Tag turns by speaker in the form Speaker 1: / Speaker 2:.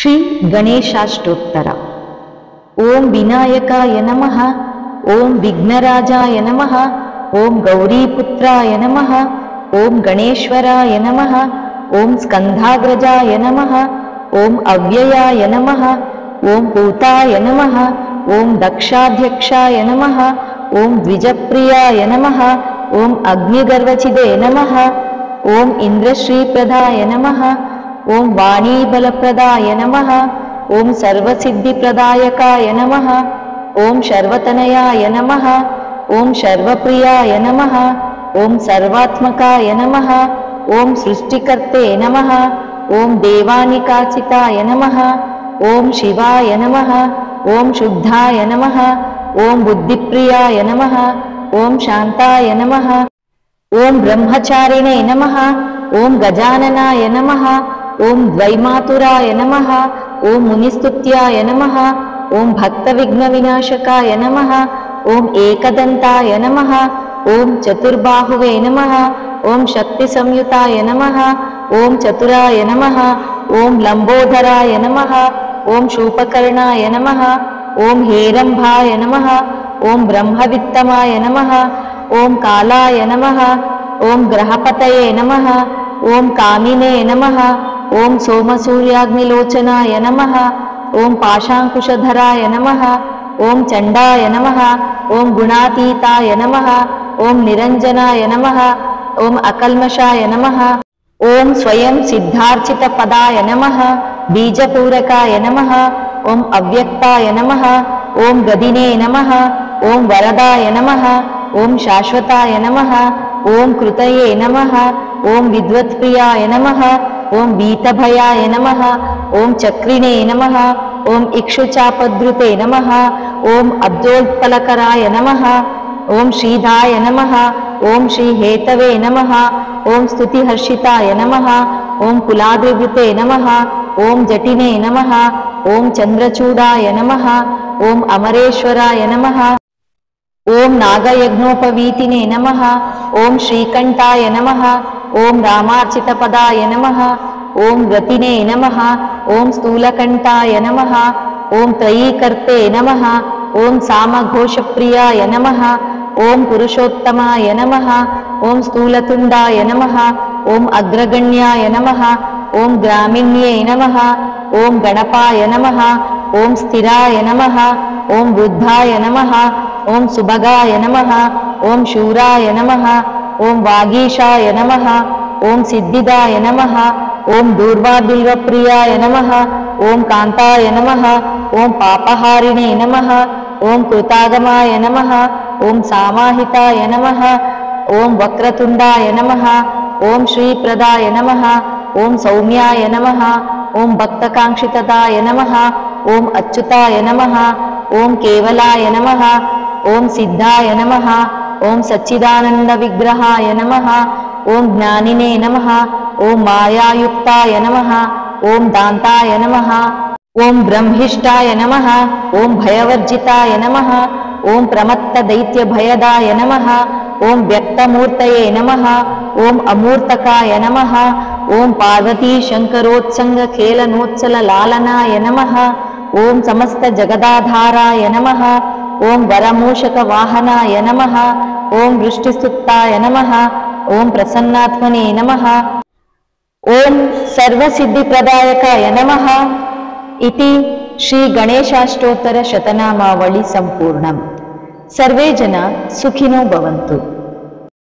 Speaker 1: ಶ್ರೀ ಗಣೇಶಾಷ್ಟೋತ್ತರ. ಓಂ ವಿನಾಯಕಾಯ ನಮಃ, ಓಂ ವಿಘ್ನರಾಜಾಯ ನಮಃ, ಓಂ ಗೌರೀಪುತ್ರಾಯ ನಮಃ, ಓಂ ಗಣೇಶ್ವರಾಯ ನಮಃ, ಓಂ ಸ್ಕಂಧಾಗ್ರಜಾಯ ನಮಃ, ಓಂ ಅವ್ಯಯಾಯ ನಮಃ, ಓಂ ಭೂತಾಯ ನಮಃ, ಓಂ ದಕ್ಷಾಧ್ಯಕ್ಷಾಯ ನಮಃ, ಓಂ ದ್ವಿಜಪ್ರಿಯಾಯ ನಮಃ, ಓಂ ಅಗ್ನಿಗರ್ವಚಿದೆ ನಮಃ, ಓಂ ಇಂದ್ರಶ್ರೀಪ್ರದಾಯ ನಮಃ, ಓಂ ವಾಣೀಬಲಪ್ರದಾಯ ನಮಃ, ಓಂ ಸರ್ವಸಿದ್ಧಿಪ್ರದಾಯಕಾಯ ನಮಃ, ಓಂ ಶರ್ವತನಯಾಯ ನಮಃ, ಓಂ ಶರ್ವಪ್ರಿಯಾಯ ನಮಃ, ಓಂ ಸರ್ವಾತ್ಮಕಾಯ ನಮಃ, ಓಂ ಸೃಷ್ಟಿಕರ್ತೆ ನಮಃ, ಓಂ ದೇವಾನಿಕಾಚಿತಾಯ ನಮಃ, ಓಂ ಶಿವಾಯ ನಮಃ, ಓಂ ಶುದ್ಧಾಯ ನಮಃ, ಓಂ ಬುದ್ಧಿಪ್ರಿಯಾಯ ನಮಃ, ಓಂ ಶಾಂತಾಯ ನಮಃ, ಓಂ ಬ್ರಹ್ಮಚಾರಿಣೇ ನಮಃ, ಓಂ ಗಜಾನನಾಯ ನಮಃ, ಓಂ ದ್ವೈಮಾತುರಾಯ ನಮಃ, ಓಂ ಮುನಿಸ್ತುತ್ಯಾಯ ನಮಃ, ಓಂ ಭಕ್ತವಿಘ್ನವಿನಾಶಕಾಯ ನಮಃ, ಓಂ ಏಕದಂತಾಯ ನಮಃ, ಓಂ ಚತುರ್ಬಾಹುವೇ ನಮಃ, ಓಂ ಶಕ್ತಿಸಂಯುತಾಯ ನಮಃ, ಓಂ ಚತುರಾಯ ನಮಃ, ಓಂ ಲಂಬೋದರಾಯ ನಮಃ, ಓಂ ಶೂಪಕರ್ಣಾಯ ನಮಃ, ಓಂ ಹೇರಂಭಾಯ ನಮಃ, ಓಂ ಬ್ರಹ್ಮವಿತ್ತಮಾಯ ನಮಃ, ಓಂ ಕಾಲಾಯ ನಮಃ, ಓಂ ಗ್ರಹಪತಯೇ ನಮಃ, ಓಂ ಕಾಮಿನೇ ನಮಃ, ಓಂ ಸೋಮಸೂರ್ಯಾಗ್ನಿಲೋಚನಾಯ ನಮಃ, ಓಂ ಪಾಶಾಂಕುಶಧರಾಯ ನಮಃ, ಓಂ ಚಂಡಾಯ ನಮಃ, ಓಂ ಗುಣಾತೀತಾಯ ನಮಃ, ಓಂ ನಿರಂಜನಾಯ ನಮಃ, ಓಂ ಅಕಲ್ಮಷಾಯ ನಮಃ, ಓಂ ಸ್ವಯಂ ಸಿದ್ಧಾರ್ಚಿತ ಪದಾಯ ನಮಃ, ಬೀಜಪೂರಕಾಯ ನಮಃ, ಓಂ ಅವ್ಯಕ್ತಾಯ ನಮಃ, ಓಂ ಗದಿನೇ ನಮಃ, ಓಂ ವರದಾಯ ನಮಃ, ಓಂ ಶಾಶ್ವತಾಯ ನಮಃ, ಓಂ ಕೃತಯೇ ನಮಃ, ಓಂ ವಿದ್ವತ್ಪ್ರಿಯಾಯ ನಮಃ, ಓಂ ವೀತಭಯಾಯ ನಮಃ, ಓಂ ಚಕ್ರಿಣೇ ನಮಃ, ಓಂ ಇಕ್ಷುಚಾಪದ್ರುತೆ ನಮಃ, ಓಂ ಅಬ್ಜೋತ್ಪಲಕರಾಯ ನಮಃ, ಓಂ ಶ್ರೀಧಾಯ ನಮಃ, ಓಂ ಶ್ರೀಹೇತವೇ ನಮಃ, ಓಂ ಸ್ತುತಿಹರ್ಷಿತಾಯ ನಮಃ, ಓಂ ಕುಲಾದ್ರಿವೃತೆ ನಮಃ, ಓಂ ಜಟಿನೇ ನಮಃ, ಓಂ ಚಂದ್ರಚೂಡಾಯ ನಮಃ, ಓಂ ಅಮರೇಶ್ವರಾಯ ನಮಃ, ಓಂ ನಾಗಯಜ್ಞೋಪವೀತಿನೇ ನಮಃ, ಓಂ ಶ್ರೀಕಂಠಾಯ ನಮಃ, ಓಂ ರಾಮಾರ್ಚಿತಪದಾಯ ನಮಃ, ಓಂ ರತಿನೇ ನಮಃ, ಓಂ ಸ್ಥೂಲಕಂಠಾಯ ನಮಃ, ಓಂ ತ್ರಯೀಕರ್ತೆ ನಮಃ, ಓಂ ಸಾಮಘೋಷಪ್ರಿಯಾಯ ನಮಃ, ಓಂ ಪುರುಷೋತ್ತಮಾಯ ನಮಃ, ಓಂ ಸ್ಥೂಲತುಂಡಾಯ ನಮಃ, ಓಂ ಅಗ್ರಗಣ್ಯಾಯ ನಮಃ, ಓಂ ಗ್ರಾಮಿಣ್ಯೇ ನಮಃ, ಓಂ ಗಣಪಾಯ ನಮಃ, ಓಂ ಸ್ಥಿರಾಯ ನಮಃ, ಓಂ ವೃದ್ಧಾಯ ನಮಃ, ಓಂ ಸುಭಗಾಯ ನಮಃ, ಓಂ ಶೂರಾಯ ನಮಃ, ಓಂ ವಾಗೀಶಾಯ ನಮಃ, ಓಂ ಸಿದ್ಧಿದಾಯ ನಮಃ, ಓಂ ದೂರ್ವಾಬಿಲ್ವಪ್ರಿಯಾಯ ನಮಃ, ಓಂ ಕಾಂತಾಯ ನಮಃ, ಓಂ ಪಾಪಹಾರಿಣೇ ನಮಃ, ಓಂ ಕೃತಾಗಮಾಯ ನಮಃ, ಓಂ ಸಾಮಾಹಿತಾಯ ನಮಃ, ಓಂ ವಕ್ರತುಂಡಾಯ ನಮಃ, ಓಂ ಶ್ರೀಪ್ರದಾಯ ನಮಃ, ಓಂ ಸೌಮ್ಯಾಯ ನಮಃ, ಓಂ ಭಕ್ತಕಾಂಕ್ಷಿತದಾಯ ನಮಃ, ಓಂ ಅಚ್ಯುತಾಯ ನಮಃ, ಓಂ ಕೇವಲಾಯ ನಮಃ, ಓಂ ಸಿದ್ಧಾಯ ನಮಃ, ಓಂ ಸಚ್ಚಿದಾನಂದ ವಿಗ್ರಹಾಯ ನಮಃ, ಓಂ ಜ್ಞಾನಿನೇ ನಮಃ, ಓಂ ಮಾಯಾಯುಕ್ತಾಯ ನಮಃ, ಓಂ ದಾಂತಾಯ ನಮಃ, ಓಂ ಬ್ರಹ್ಮಿಷ್ಠಾಯ ನಮಃ, ಓಂ ಭಯವರ್ಜಿತಾಯ ನಮಃ, ಓಂ ಪ್ರಮತ್ತ ದೈತ್ಯ ಭಯದಾಯ ನಮಃ, ಓಂ ವ್ಯಕ್ತಮೂರ್ತಯೇ ನಮಃ, ಓಂ ಅಮೂರ್ತಕಾಯ ನಮಃ, ಓಂ ಪಾರ್ವತೀ ಶಂಕರೋತ್ಸಂಗ ಖೇಲನೋತ್ಸಲ ಲಾಲನಾಯ ನಮಃ, ಓಂ ಸಮಸ್ತ ಜಗದಾಧಾರಾಯ ನಮಃ, ಓಂ ವರಮೂಷಕ ವಾಹನಾಯ ನಮಃ, ಓಂ ವೃಷ್ಟಿಸ್ತುತ್ತಾಯ ನಮಃ, ಓಂ ಪ್ರಸನ್ನಾತ್ಮನೇ ನಮಃ, ಓಂ ಸರ್ವಸಿದ್ಧಿಪ್ರದಾಯಕಾಯ ನಮಃ. ಇತಿ ಶ್ರೀ ಗಣೇಶಾಷ್ಟೋತ್ತರ ಶತನಾಮಾವಳಿ ಸಂಪೂರ್ಣಂ. ಸರ್ವೇ ಜನ ಸುಖಿನೋ ಭವಂತು.